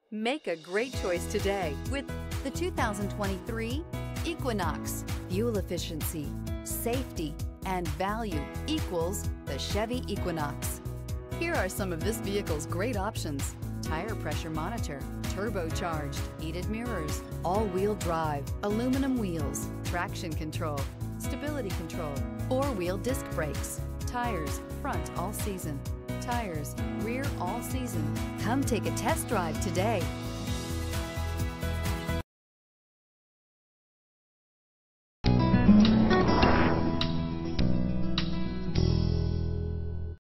Make a great choice today with the 2023 Equinox. Fuel efficiency, safety, and value equals the Chevy Equinox. Here are some of this vehicle's great options: tire pressure monitor, turbocharged, heated mirrors, all-wheel drive, aluminum wheels, traction control, stability control, four-wheel disc brakes, tires front all season, tires rear all season. Come take a test drive today.